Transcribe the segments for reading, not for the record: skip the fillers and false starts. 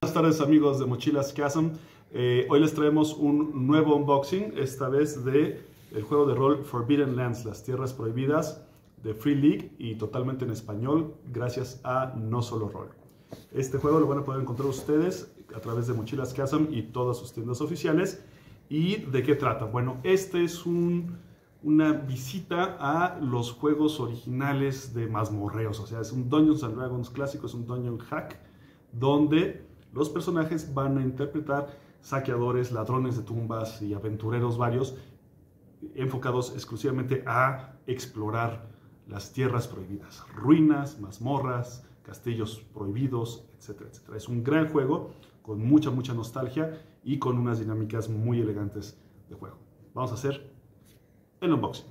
Buenas tardes amigos de Mochilas Chasm. Hoy les traemos un nuevo unboxing, esta vez de el juego de rol Forbidden Lands, las tierras prohibidas de Free League y totalmente en español gracias a No Solo Roll. Este juego lo van a poder encontrar ustedes a través de Mochilas Chasm y todas sus tiendas oficiales. ¿Y de qué trata? Bueno, este es una visita a los juegos originales de mazmorreos, o sea, es un Dungeons and Dragons clásico, es un dungeon hack, donde los personajes van a interpretar saqueadores, ladrones de tumbas y aventureros varios, enfocados exclusivamente a explorar las tierras prohibidas, ruinas, mazmorras, castillos prohibidos, etcétera, etcétera. Es un gran juego con mucha nostalgia y con unas dinámicas muy elegantes de juego. Vamos a hacer el unboxing.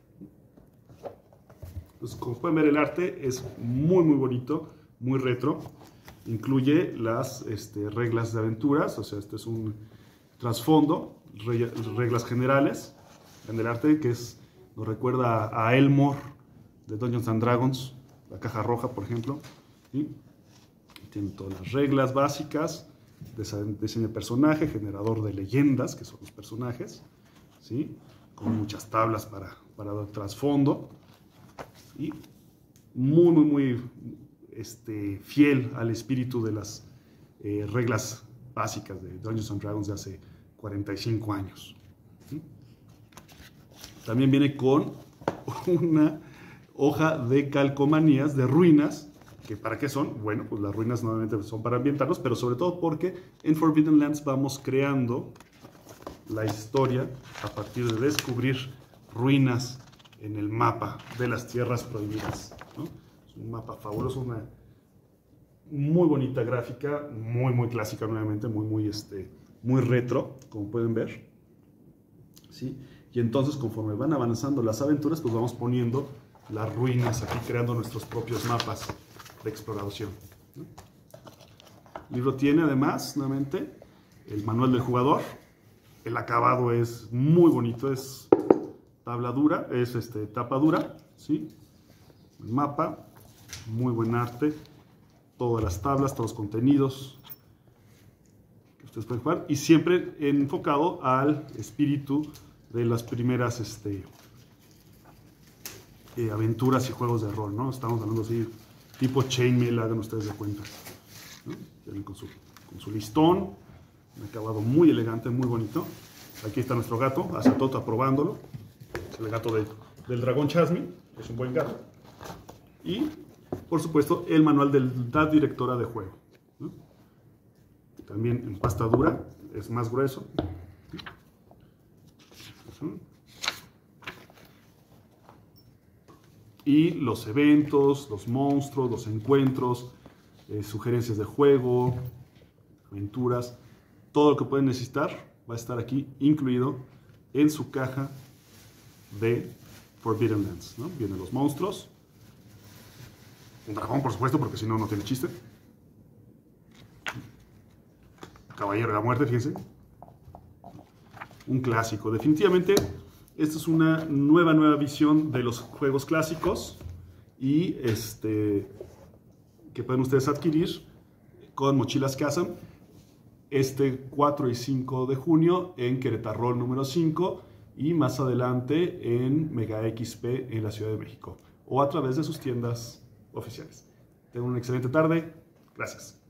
Pues, como pueden ver, el arte es muy bonito, muy retro. Incluye las reglas de aventuras, o sea, este es un trasfondo, reglas generales en el arte, que nos recuerda a Elmore de Dungeons and Dragons, la caja roja, por ejemplo. ¿Sí? Tiene todas las reglas básicas, diseño de personaje, generador de leyendas, que son los personajes, ¿sí? Con muchas tablas para dar trasfondo, y muy fiel al espíritu de las reglas básicas de Dungeons and Dragons de hace 45 años. ¿Sí? También viene con una hoja de calcomanías de ruinas, que ¿para qué son? Bueno, pues las ruinas normalmente son para ambientarnos, pero sobre todo porque en Forbidden Lands vamos creando la historia a partir de descubrir ruinas en el mapa de las tierras prohibidas, ¿no? Es un mapa fabuloso, una muy bonita gráfica, muy clásica nuevamente, muy retro, como pueden ver, ¿sí? Y entonces, conforme van avanzando las aventuras, pues vamos poniendo las ruinas aquí, creando nuestros propios mapas de exploración, ¿no? El libro tiene además, nuevamente, el manual del jugador. El acabado es muy bonito, es tabla dura, es tapa dura, ¿sí? El mapa, muy buen arte, todas las tablas, todos los contenidos que ustedes pueden jugar, y siempre enfocado al espíritu de las primeras aventuras y juegos de rol, ¿no? Estamos hablando así, tipo chainmail, hagan ustedes de cuenta, ¿no? Con su listón, un acabado muy elegante, muy bonito. Aquí está nuestro gato, Azatoth, aprobándolo. Es el gato del dragón Chasmi, es un buen gato. Y, por supuesto, el manual de la directora de juego, ¿no? También en pasta dura, es más grueso. Y los eventos, los monstruos, los encuentros, sugerencias de juego, aventuras, todo lo que pueden necesitar va a estar aquí incluido en su caja de Forbidden Lands, ¿no? Vienen los monstruos, un dragón, por supuesto, porque si no, no tiene chiste. Caballero de la Muerte, fíjense. Un clásico. Definitivamente, esta es una nueva visión de los juegos clásicos y que pueden ustedes adquirir con Mochilas Chasm 4 y 5 de junio en Querétaro número 5 y más adelante en Mega XP en la Ciudad de México o a través de sus tiendas oficiales. Tengan una excelente tarde. Gracias.